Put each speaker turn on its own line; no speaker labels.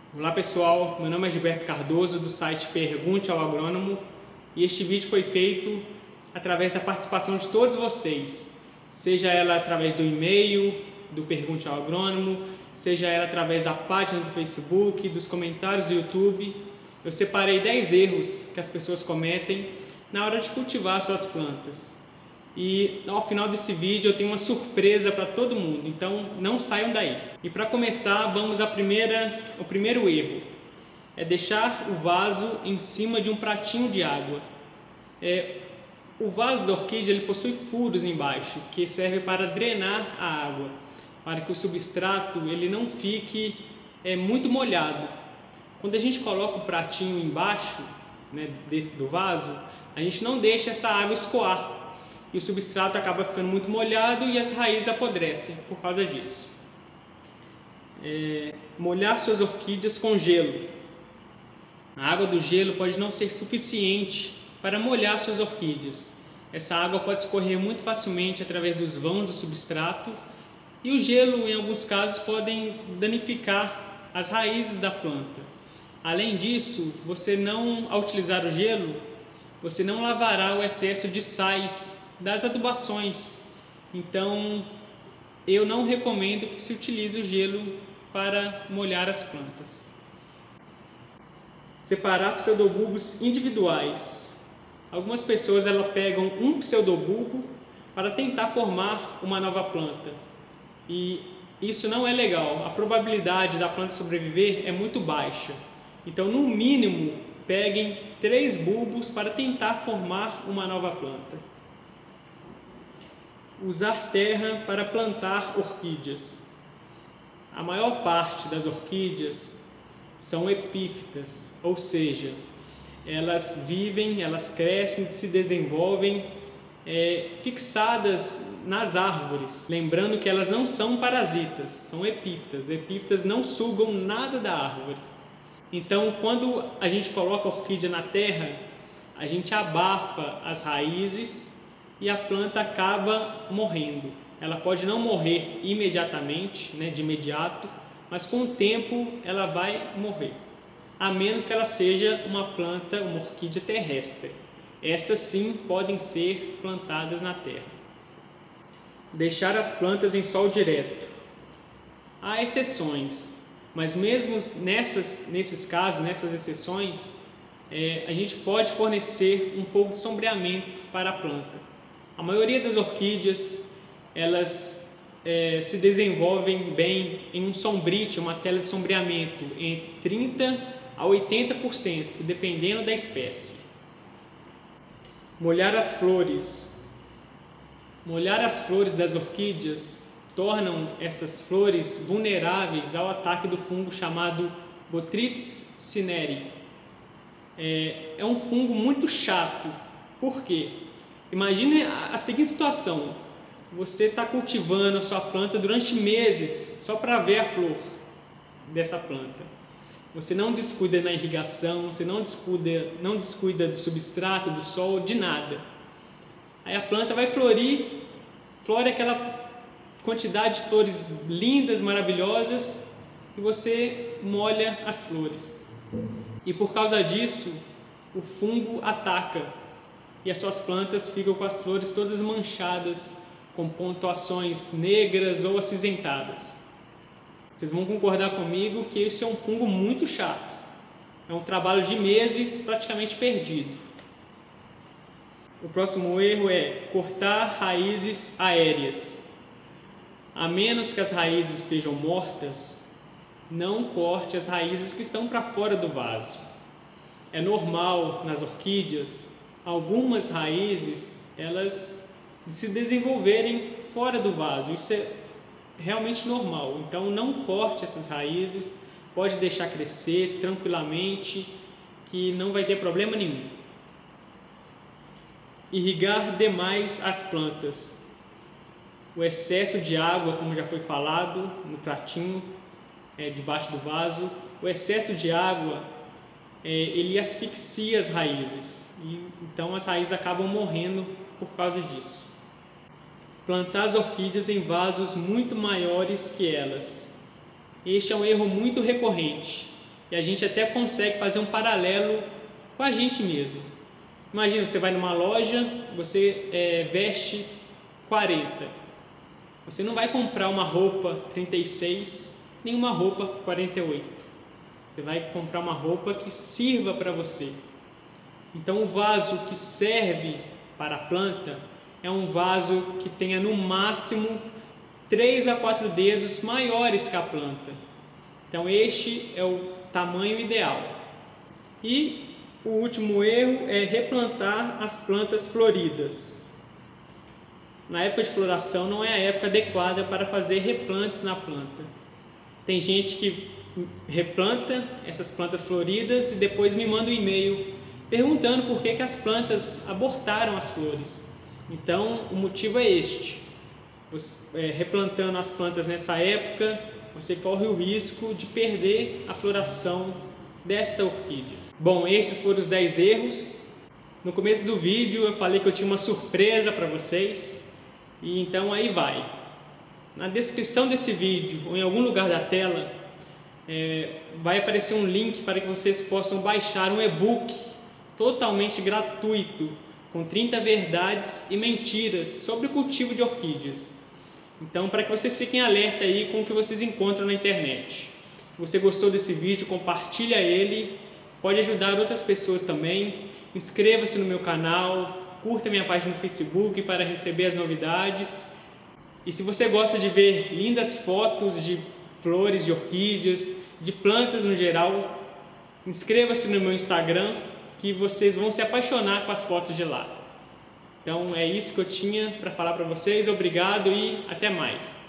Olá pessoal, meu nome é Gilberto Cardoso do site Pergunte ao Agrônomo e este vídeo foi feito através da participação de todos vocês, seja ela através do e-mail, do Pergunte ao Agrônomo, seja ela através da página do Facebook, dos comentários do YouTube. Eu separei 10 erros que as pessoas cometem na hora de cultivar suas plantas. E ao final desse vídeo eu tenho uma surpresa para todo mundo, então não saiam daí. E para começar, vamos ao primeiro erro. É deixar o vaso em cima de um pratinho de água. O vaso da orquídea ele possui furos embaixo, que servem para drenar a água, para que o substrato ele não fique muito molhado. Quando a gente coloca o pratinho embaixo, do vaso, a gente não deixa essa água escoar. E o substrato acaba ficando muito molhado e as raízes apodrecem por causa disso. Molhar suas orquídeas com gelo. A água do gelo pode não ser suficiente para molhar suas orquídeas. Essa água pode escorrer muito facilmente através dos vãos do substrato e o gelo, em alguns casos, podem danificar as raízes da planta. Além disso, ao utilizar o gelo, você não lavará o excesso de sais das adubações. Então, eu não recomendo que se utilize o gelo para molhar as plantas. Separar pseudobulbos individuais. Algumas pessoas pegam um pseudobulbo para tentar formar uma nova planta. E isso não é legal. A probabilidade da planta sobreviver é muito baixa. Então, no mínimo, peguem 3 bulbos para tentar formar uma nova planta. Usar terra para plantar orquídeas. A maior parte das orquídeas são epífitas, ou seja, elas vivem, elas crescem, se desenvolvem fixadas nas árvores. Lembrando que elas não são parasitas, são epífitas. Epífitas não sugam nada da árvore. Então, quando a gente coloca a orquídea na terra, a gente abafa as raízes e a planta acaba morrendo. Ela pode não morrer imediatamente, de imediato, mas com o tempo ela vai morrer. A menos que ela seja uma orquídea terrestre. Estas sim podem ser plantadas na terra. Deixar as plantas em sol direto. Há exceções, mas mesmo nesses casos, nessas exceções, a gente pode fornecer um pouco de sombreamento para a planta. A maioria das orquídeas, elas se desenvolvem bem em um sombrite, uma tela de sombreamento, entre 30% a 80%, dependendo da espécie. Molhar as flores. Molhar as flores das orquídeas tornam essas flores vulneráveis ao ataque do fungo chamado Botrytis cinerea. É um fungo muito chato. Por quê? Imagine a seguinte situação: você está cultivando a sua planta durante meses só para ver a flor dessa planta. Você não descuida na irrigação, você não descuida do substrato, do sol, de nada. Aí a planta vai florir, flore aquela quantidade de flores lindas, maravilhosas, e você molha as flores. E por causa disso, o fungo ataca e as suas plantas ficam com as flores todas manchadas, com pontuações negras ou acinzentadas. Vocês vão concordar comigo que esse é um fungo muito chato. É um trabalho de meses praticamente perdido. O próximo erro é cortar raízes aéreas. A menos que as raízes estejam mortas, não corte as raízes que estão para fora do vaso. É normal nas orquídeas algumas raízes elas se desenvolverem fora do vaso. Isso é realmente normal. Então não corte essas raízes, pode deixar crescer tranquilamente, que não vai ter problema nenhum. Irrigar demais as plantas. O excesso de água, como já foi falado no pratinho debaixo do vaso, o excesso de água ele asfixia as raízes. Então as raízes acabam morrendo por causa disso. Plantar as orquídeas em vasos muito maiores que elas. Este é um erro muito recorrente. e a gente até consegue fazer um paralelo com a gente mesmo. Imagina, você vai numa loja, você veste 40. Você não vai comprar uma roupa 36, nem uma roupa 48. Você vai comprar uma roupa que sirva para você. Então, o vaso que serve para a planta é um vaso que tenha no máximo 3 a 4 dedos maiores que a planta. Então, este é o tamanho ideal. E o último erro é replantar as plantas floridas. Na época de floração não é a época adequada para fazer replantes na planta. Tem gente que replanta essas plantas floridas e depois me manda um e-mail perguntando por que as plantas abortaram as flores. Então, o motivo é este. Replantando as plantas nessa época, você corre o risco de perder a floração desta orquídea. Bom, esses foram os 10 erros. No começo do vídeo eu falei que eu tinha uma surpresa para vocês, e então aí vai. Na descrição desse vídeo, ou em algum lugar da tela, vai aparecer um link para que vocês possam baixar um e-book totalmente gratuito, com 30 verdades e mentiras sobre o cultivo de orquídeas. Então, para que vocês fiquem alerta aí com o que vocês encontram na internet. Se você gostou desse vídeo, compartilha ele, pode ajudar outras pessoas também. Inscreva-se no meu canal, curta minha página no Facebook para receber as novidades. E se você gosta de ver lindas fotos de flores, de orquídeas, de plantas no geral, inscreva-se no meu Instagram, que vocês vão se apaixonar com as fotos de lá. Então é isso que eu tinha para falar para vocês. Obrigado e até mais.